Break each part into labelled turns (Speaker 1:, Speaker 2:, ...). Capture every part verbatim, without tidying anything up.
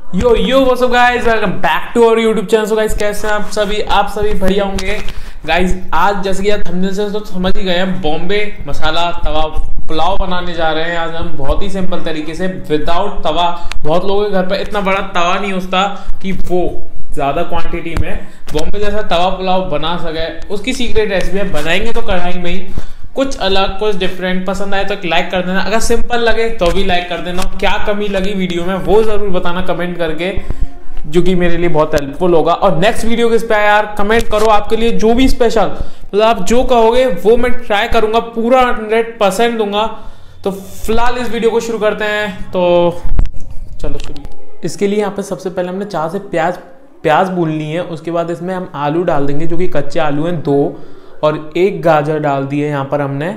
Speaker 1: Yo yo what's up guys, welcome back to our YouTube channel. So guys कैसे हैं आप सभी आप सभी बढ़िया होंगे गाइस। आज जैसे कि आप थंबनेल से तो समझ ही गए हैं, बॉम्बे मसाला तवा पुलाव बनाने जा रहे हैं। आज हम बहुत ही सिंपल तरीके से विदाउट तवा, बहुत लोगों के घर पर इतना बड़ा तवा नहीं होता कि वो ज्यादा क्वांटिटी में बॉम्बे जैसा तवा पुलाव बना सके, उसकी सीक्रेट रेसिपी है। बनाएंगे तो कढ़ाई में ही, कुछ अलग कुछ डिफरेंट। पसंद आए तो एक लाइक कर देना, अगर सिंपल लगे तो भी लाइक कर देना। क्या कमी लगी वीडियो में वो जरूर बताना कमेंट करके, जो कि मेरे लिए बहुत हेल्पफुल होगा। और नेक्स्ट वीडियो किस पे है यार, कमेंट करो। आपके लिए जो भी स्पेशल मतलब आप जो कहोगे वो मैं ट्राई करूंगा, पूरा हंड्रेड परसेंट दूंगा। तो फिलहाल इस वीडियो को शुरू करते हैं, तो चलो शुरू। इसके लिए यहाँ पे सबसे पहले हमने चार से प्याज प्याज भूननी है। उसके बाद इसमें हम आलू डाल देंगे, जो कि कच्चे आलू हैं दो, और एक गाजर डाल दिए यहाँ पर हमने।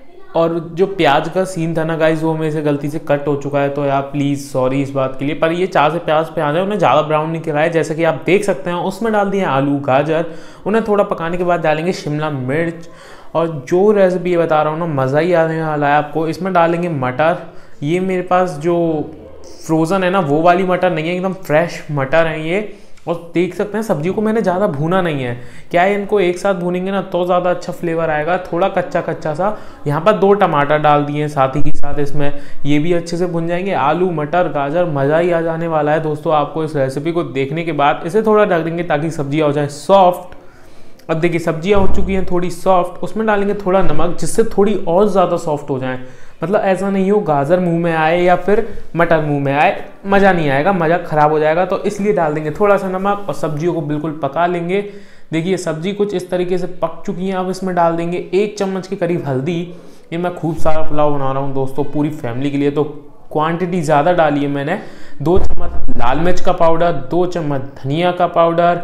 Speaker 1: और जो प्याज का सीन था ना गाइस, वो मेरे से गलती से कट हो चुका है, तो यार प्लीज़ सॉरी इस बात के लिए। पर ये चार से प्याज प्याज है, उन्हें ज़्यादा ब्राउन नहीं कराया, जैसा कि आप देख सकते हैं। उसमें डाल दिए आलू गाजर, उन्हें थोड़ा पकाने के बाद डालेंगे शिमला मिर्च। और जो रेसिपी बता रहा हूँ ना, मज़ा ही आने वाला है आपको। इसमें डालेंगे मटर। ये मेरे पास जो फ्रोज़न है ना, वो वाली मटर नहीं है, एकदम फ्रेश मटर है ये। और देख सकते हैं सब्जी को मैंने ज़्यादा भूना नहीं है। क्या है, इनको एक साथ भूनेंगे ना तो ज़्यादा अच्छा फ्लेवर आएगा, थोड़ा कच्चा कच्चा सा। यहाँ पर दो टमाटर डाल दिए साथ ही के साथ इसमें, ये भी अच्छे से भुन जाएंगे। आलू मटर गाजर, मज़ा ही आ जाने वाला है दोस्तों आपको इस रेसिपी को देखने के बाद। इसे थोड़ा ढक देंगे ताकि सब्जियाँ हो जाए सॉफ्ट। अब देखिए सब्जियाँ हो चुकी हैं थोड़ी सॉफ्ट, उसमें डालेंगे थोड़ा नमक, जिससे थोड़ी और ज़्यादा सॉफ्ट हो जाए। मतलब ऐसा नहीं हो गाजर मुंह में आए या फिर मटर मुंह में आए, मज़ा नहीं आएगा, मज़ा ख़राब हो जाएगा। तो इसलिए डाल देंगे थोड़ा सा नमक और सब्जियों को बिल्कुल पका लेंगे। देखिए सब्जी कुछ इस तरीके से पक चुकी है। अब इसमें डाल देंगे एक चम्मच के करीब हल्दी। ये मैं खूब सारा पुलाव बना रहा हूँ दोस्तों पूरी फैमिली के लिए, तो क्वांटिटी ज़्यादा डाली है मैंने। दो चम्मच लाल मिर्च का पाउडर, दो चम्मच धनिया का पाउडर।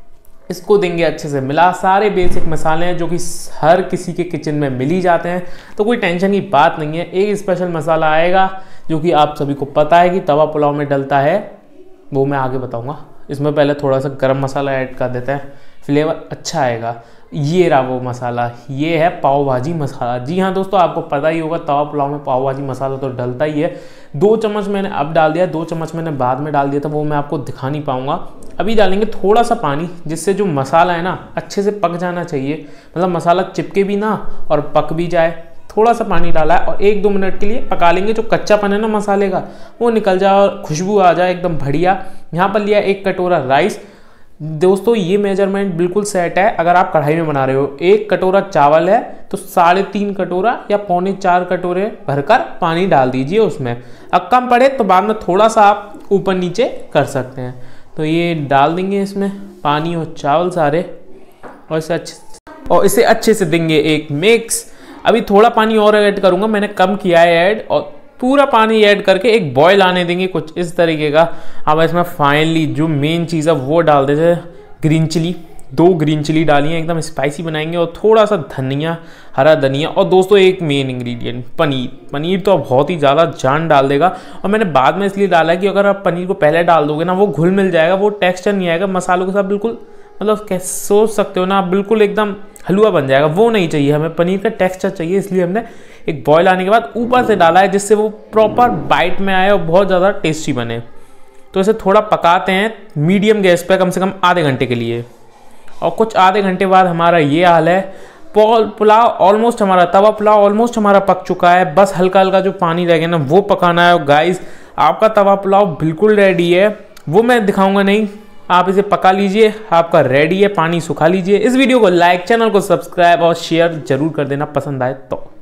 Speaker 1: इसको देंगे अच्छे से मिला। सारे बेसिक मसाले हैं जो कि हर किसी के किचन में मिल ही जाते हैं, तो कोई टेंशन की बात नहीं है। एक स्पेशल मसाला आएगा जो कि आप सभी को पता है कि तवा पुलाव में डलता है, वो मैं आगे बताऊंगा। इसमें पहले थोड़ा सा गरम मसाला ऐड कर देते हैं, फ्लेवर अच्छा आएगा। ये रहा वो मसाला, ये है पाव भाजी मसाला। जी हाँ दोस्तों, आपको पता ही होगा तवा पुलाव में पाव भाजी मसाला तो डलता ही है। दो चम्मच मैंने अब डाल दिया, दो चम्मच मैंने बाद में डाल दिया था, वो मैं आपको दिखा नहीं पाऊंगा। अभी डालेंगे थोड़ा सा पानी, जिससे जो मसाला है ना अच्छे से पक जाना चाहिए, मतलब मसाला चिपके भी ना और पक भी जाए। थोड़ा सा पानी डाला है और एक दो मिनट के लिए पका लेंगे। जो कच्चापन है ना मसाले का वो निकल जाए और खुशबू आ जाए एकदम बढ़िया। यहाँ पर लिया एक कटोरा राइस। दोस्तों ये मेजरमेंट बिल्कुल सेट है। अगर आप कढ़ाई में बना रहे हो, एक कटोरा चावल है तो साढ़े तीन कटोरा या पौने चार कटोरे भरकर पानी डाल दीजिए उसमें। अब कम पड़े तो बाद में थोड़ा सा आप ऊपर नीचे कर सकते हैं। तो ये डाल देंगे इसमें पानी और चावल सारे, और इसे अच्छे और इसे अच्छे से देंगे एक मिक्स। अभी थोड़ा पानी और ऐड करूँगा, मैंने कम किया है ऐड, और पूरा पानी ऐड करके एक बॉयल आने देंगे कुछ इस तरीके का। अब इसमें फाइनली जो मेन चीज़ है वो डाल देते हैं, ग्रीन चिली। दो ग्रीन चिली डाली हैं, एकदम स्पाइसी बनाएंगे। और थोड़ा सा धनिया, हरा धनिया। और दोस्तों एक मेन इंग्रेडिएंट पनीर। पनीर तो बहुत ही ज़्यादा जान डाल देगा, और मैंने बाद में इसलिए डाला है कि अगर आप पनीर को पहले डाल दोगे ना, वो घुल मिल जाएगा, वो टेक्सचर नहीं आएगा मसालों के साथ। बिल्कुल मतलब कैसे सोच सकते हो ना, बिल्कुल एकदम हलवा बन जाएगा, वो नहीं चाहिए हमें। पनीर का टेक्सचर चाहिए, इसलिए हमने एक बॉयल आने के बाद ऊपर से डाला है, जिससे वो प्रॉपर बाइट में आए और बहुत ज़्यादा टेस्टी बने। तो इसे थोड़ा पकाते हैं मीडियम गैस पे, कम से कम आधे घंटे के लिए। और कुछ आधे घंटे बाद हमारा ये हाल है। पुलाव ऑलमोस्ट हमारा तवा पुलाव ऑलमोस्ट हमारा पक चुका है। बस हल्का हल्का जो पानी रह गया ना वो पकाना है। गाइस आपका तवा पुलाव बिल्कुल रेडी है, वो मैं दिखाऊंगा नहीं, आप इसे पका लीजिए, आपका रेडी है। पानी सुखा लीजिए। इस वीडियो को लाइक, चैनल को सब्सक्राइब और शेयर जरूर कर देना पसंद आए तो।